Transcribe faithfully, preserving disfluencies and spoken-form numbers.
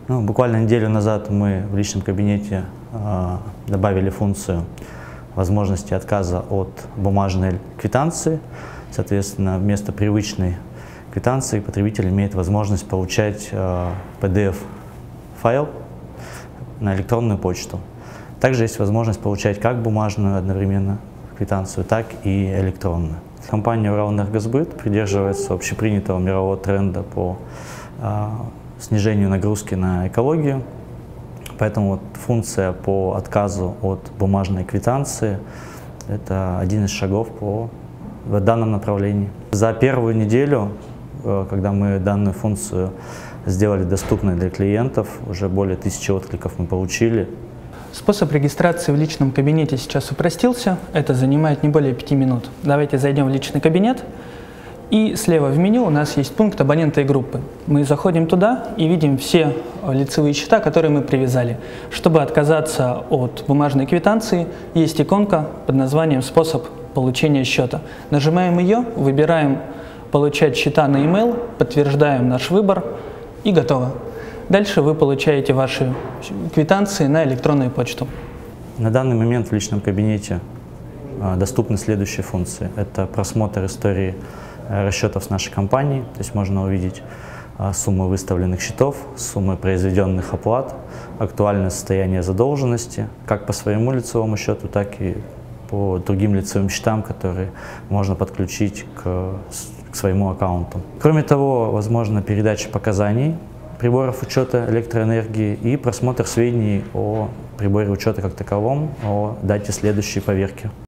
Ну, буквально неделю назад мы в личном кабинете э, добавили функцию возможности отказа от бумажной квитанции. Соответственно, вместо привычной квитанции потребитель имеет возможность получать э, пи ди эф-файл на электронную почту. Также есть возможность получать как бумажную одновременно квитанцию, так и электронную. Компания Уралэнергосбыт придерживается общепринятого мирового тренда по э, снижению нагрузки на экологию. Поэтому вот функция по отказу от бумажной квитанции – это один из шагов по в данном направлении. За первую неделю, когда мы данную функцию сделали доступной для клиентов, уже более тысячи откликов мы получили. Способ регистрации в личном кабинете сейчас упростился. Это занимает не более пяти минут. Давайте зайдем в личный кабинет. И слева в меню у нас есть пункт абонента и группы. Мы заходим туда и видим все лицевые счета, которые мы привязали. Чтобы отказаться от бумажной квитанции, есть иконка под названием «Способ получения счета». Нажимаем ее, выбираем «Получать счета на e-mail», подтверждаем наш выбор и готово. Дальше вы получаете ваши квитанции на электронную почту. На данный момент в личном кабинете доступны следующие функции. Это просмотр истории расчетов с нашей компанией, то есть можно увидеть суммы выставленных счетов, суммы произведенных оплат, актуальное состояние задолженности, как по своему лицевому счету, так и по другим лицевым счетам, которые можно подключить к, к своему аккаунту. Кроме того, возможна передача показаний приборов учета электроэнергии и просмотр сведений о приборе учета как таковом, о дате следующей поверки.